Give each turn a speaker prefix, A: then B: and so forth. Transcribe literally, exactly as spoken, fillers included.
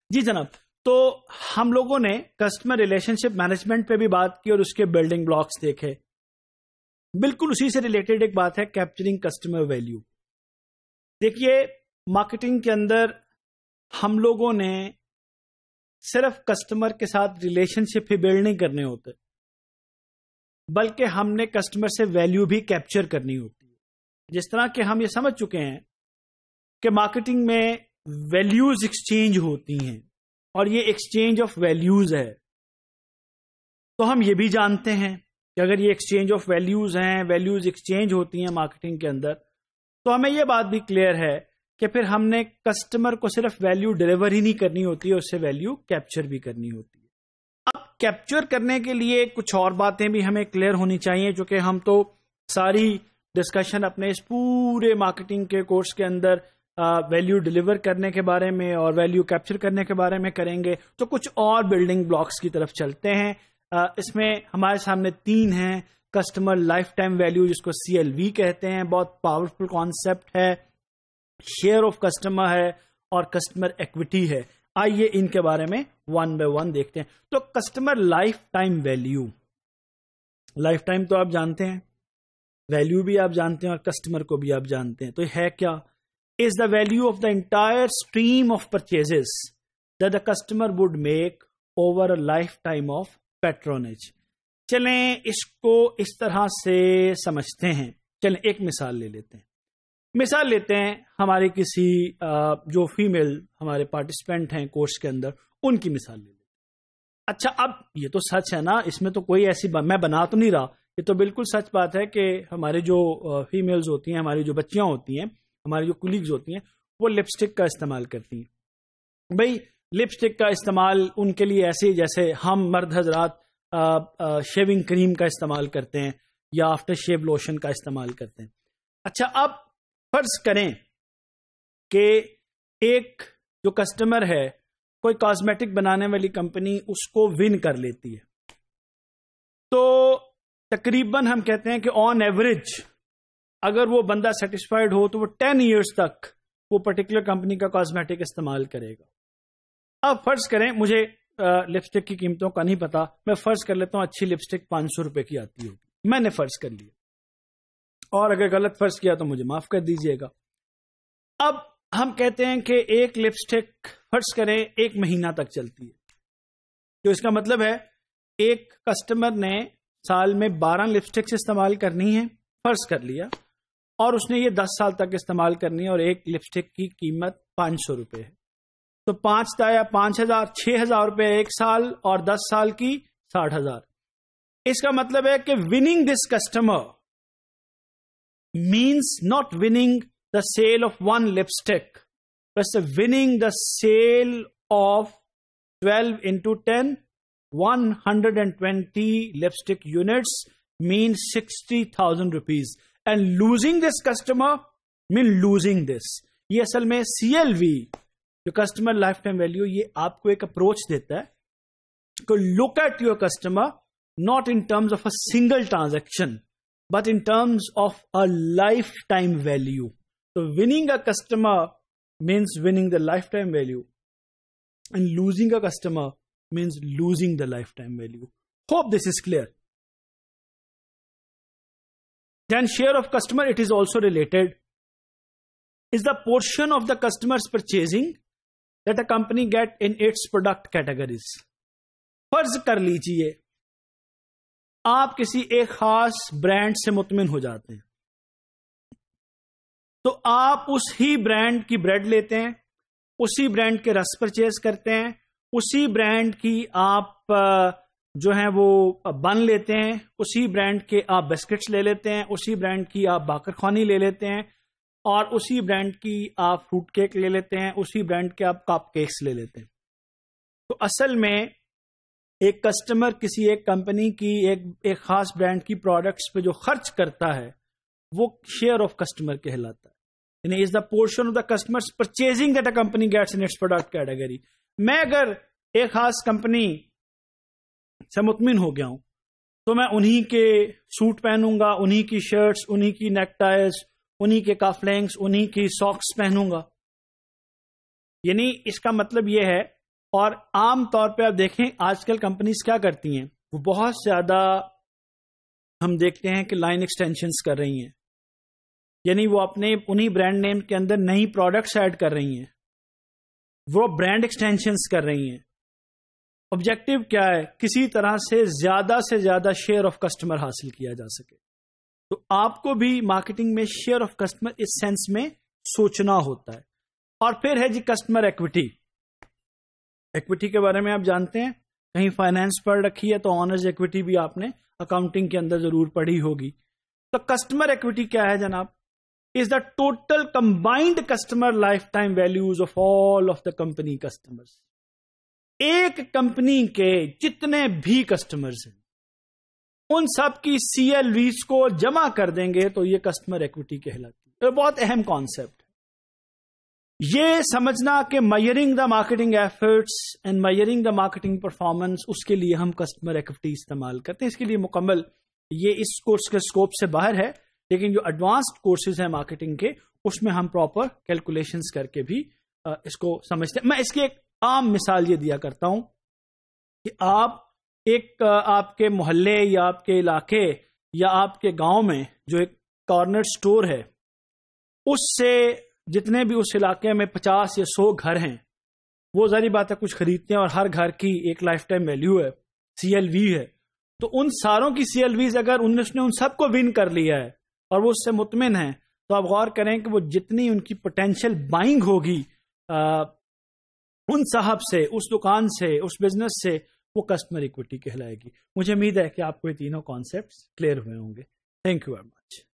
A: جی جناب، تو ہم لوگوں نے کسٹمر ریلیشن شپ مینجمنٹ پہ بھی بات کی اور اس کے بلڈنگ بلاکس دیکھے. بالکل اسی سے ریلیٹڈ ایک بات ہے کیپچرنگ کسٹمر ویلیو. دیکھیے، مارکیٹنگ کے اندر ہم لوگوں نے صرف کسٹمر کے ساتھ ریلیشن شپ ہی بلڈ نہیں کرنے ہوتے، بلکہ ہم نے کسٹمر سے ویلیو بھی کیپچر کرنی ہوتی ہے. جس طرح کہ ہم یہ سمجھ چکے ہیں کہ مارکیٹنگ میں ویلیوز ایکسچینج ہوتی ہیں اور یہ ایکسچینج آف ویلیوز ہے، تو ہم یہ بھی جانتے ہیں کہ اگر یہ ایکسچینج آف ویلیوز ہیں، ویلیوز ایکسچینج ہوتی ہیں مارکیٹنگ کے اندر، تو ہمیں یہ بات بھی کلیئر ہے کہ پھر ہم نے کسٹمر کو صرف ویلیو ڈلیور ہی نہیں کرنی ہوتی ہے، اس سے ویلیو کیپچر بھی کرنی ہوتی ہے. اب کیپچر کرنے کے لیے کچھ اور باتیں بھی ہمیں کلیئر ہونی چاہیے، جو کہ ہم تو ساری ڈسکشن اپنے اس پورے مارکیٹنگ کے کورس کے اندر ویلیو ڈلیور کرنے کے بارے میں اور ویلیو کیپچر کرنے کے بارے میں کریں گے. تو کچھ اور بلڈنگ بلاکس کی طرف چلتے ہیں. اس میں ہمارے سامنے تین ہیں. کسٹمر لائف ٹائم ویلیو، جس کو سی ایل وی کہتے ہیں، بہت پاورفل کانسیپٹ ہے. شیئر آف کسٹمر ہے اور کسٹمر ایکوٹی ہے. آئیے ان کے بارے میں ون بائی ون دیکھتے ہیں. تو customer life time value, lifetime تو آپ جانتے ہیں، ویلیو بھی آپ جانتے ہیں اور کسٹمر کو بھی آپ جانتے ہیں. تو یہ ہے کیا؟ is the value of the entire stream of purchases that the customer would make over a lifetime of patronage. چلیں اس کو اس طرح سے سمجھتے ہیں. چلیں ایک مثال لے لیتے ہیں. مثال لیتے ہیں ہمارے کسی جو فیمیل ہمارے پارٹیسپینٹ ہیں کورس کے اندر، ان کی مثال لے لیتے ہیں. اچھا، اب یہ تو سچ ہے نا، اس میں تو کوئی ایسی بات میں بنا تو نہیں رہا، یہ تو بالکل سچ بات ہے کہ ہمارے جو فیمیلز ہوتی ہیں، ہماری جو بچیاں ہوتی ہیں، ہماری جو کولیگز ہوتی ہیں، وہ لپسٹک کا استعمال کرتی ہیں. بھئی لپسٹک کا استعمال ان کے لیے ایسے جیسے ہم مرد حضرات شیونگ کریم کا استعمال کرتے ہیں یا آفٹر شیو لوشن کا استعمال کرتے ہیں. اچھا، اب فرض کریں کہ ایک جو کسٹمر ہے، کوئی کاسمیٹک بنانے والی کمپنی اس کو ون کر لیتی ہے، تو تقریباً ہم کہتے ہیں کہ آن ایوریج اگر وہ بندہ سیٹسفائیڈ ہو تو وہ ٹین ایئرس تک وہ پرٹیکولر کمپنی کا کاسمیٹک استعمال کرے گا. اب فرض کریں، مجھے لپسٹک کی قیمتوں کا نہیں پتا، میں فرض کر لیتا ہوں اچھی لپسٹک پانچ سو روپے کی آتی ہوگی. میں نے فرض کر لیا، اور اگر غلط فرض کیا تو مجھے معاف کر دیجئے گا. اب ہم کہتے ہیں کہ ایک لپسٹک فرض کریں ایک مہینہ تک چلتی ہے، تو اس کا مطلب ہے ایک کسٹمر نے سال میں بارہ لپسٹکس استعمال کرنی ہے، فرض کر لیا، اور اس نے یہ دس سال تک استعمال کرنی ہے، اور ایک لپسٹک کی قیمت پانچ سو روپے ہے. تو پانچ دایا پانچ ہزار چھ ہزار روپے ایک سال، اور دس سال کی ساٹھ ہزار. اس کا مطلب ہے کہ winning this customer means not winning the sale of one lipstick, but winning the sale of twelve into ten, one hundred twenty lipstick units means sixty thousand rupees. And losing this customer mean losing this. یہ اصل میں C L وی جو customer life time value, یہ آپ کو ایک approach دیتا ہے کہ look at your customer not in terms of a single transaction but in terms of a lifetime value. So winning a customer means winning the lifetime value, and losing a customer means losing the lifetime value. Hope this is clear. Then share of customer, it is also related, is the portion of the customer's purchasing that a company get in its product categories. فرض کر لیجئے آپ کسی ایک خاص brand سے مطمئن ہو جاتے ہیں، تو آپ اس ہی برانڈ کی بریڈ لیتے ہیں، اسی برانڈ کے رس پرچیز کرتے ہیں، اسی برانڈ کی آپ جو ہیں وہ بن لیتے ہیں، اسی برانڈ کے آپ بسکٹس لے لیتے ہیں، اسی برانڈ کی آپ باقر خوانی لے لیتے ہیں، اور اسی برانڈ کی آپ فروٹ کیک لے لیتے ہیں، اسی برانڈ کے آپ کپ کیکس لے لیتے ہیں. تو اصل میں ایک کسٹمر کسی ایک کمپنی کی ایک ایک خاص برانڈ کی پروڈکٹس پہ جو خرچ کرتا ہے وہ شیئر آف کسٹمر کہلاتا ہے. یعنی is the portion of the customer purchasing that a company gets in its product category. میں اگر ایک خاص کمپنی سے مطمئن ہو گیا ہوں تو میں انہی کے سوٹ پہنوں گا، انہی کی شرٹس، انہی کی نیک ٹائز، انہی کے کف لینگس، انہی کی ساکس پہنوں گا. یعنی اس کا مطلب یہ ہے اور عام طور پہ آپ دیکھیں آج کل کمپنیز کیا کرتی ہیں، وہ بہت زیادہ ہم دیکھتے ہیں کہ لائن ایکسٹینشنز کر رہی ہیں، یعنی وہ اپنے انہی برانڈ نیم کے اندر نئی پروڈکٹس ایڈ کر رہی ہیں، وہ برانڈ ایکسٹینشنز کر رہی ہیں. آبجیکٹو کیا ہے؟ کسی طرح سے زیادہ سے زیادہ شیئر آف کسٹمر حاصل کیا جا سکے. تو آپ کو بھی مارکیٹنگ میں شیئر آف کسٹمر اس سینس میں سوچنا ہوتا ہے. اور پھر ہے جی کسٹمر ایکوٹی. ایکوٹی کے بارے میں آپ جانتے ہیں، کہیں فائنینس پڑھ رکھی ہے تو آنرز ایکوٹی بھی آپ نے اکاؤنٹنگ کے اندر ضرور پڑھی ہوگی. تو کسٹمر ایکوٹی کیا ہے جناب؟ Is the total combined customer life time values of all of the company customers. ایک کمپنی کے جتنے بھی کسٹمرز ہیں ان سب کی سی ایل ویز کو جمع کر دیں گے تو یہ کسٹمر ایکوٹی کہلاتی ہے. بہت اہم کانسیپٹ ہے یہ سمجھنا کہ measuring the marketing efforts and measuring the marketing performance, اس کے لیے ہم کسٹمر ایکوٹی استعمال کرتے ہیں. اس کے لیے مکمل یہ اس کورس کے اسکوپ سے باہر ہے، لیکن جو ایڈوانسڈ کورسز ہیں مارکیٹنگ کے اس میں ہم پراپر کیلکولیشنز کر کے بھی اس کو سمجھتے ہیں. میں اس کی ایک عام مثال یہ دیا کرتا ہوں کہ آپ ایک آپ کے محلے یا آپ کے علاقے یا آپ کے گاؤں میں جو ایک کارنر سٹور ہے، اس سے جتنے بھی اس علاقے میں پچاس یا سو گھر ہیں، وہ ظاہری بات ہے کچھ خریدتے ہیں اور ہر گھر کی ایک لائف ٹائم ویلیو ہے، سی ایل وی ہے. تو ان ساروں کی سی ایل ویز اگر انیس نے ان سب کو ون کر لیا ہے اور وہ اس سے مطمئن ہیں، تو آپ غور کریں کہ وہ جتنی ان کی پوٹینشیل بائنگ ہوگی آ, ان صاحب سے، اس دکان سے، اس بزنس سے، وہ کسٹمر ایکوٹی کہلائے گی. مجھے امید ہے کہ آپ کو یہ تینوں کانسیپٹس کلیئر ہوئے ہوں گے. Thank you very much.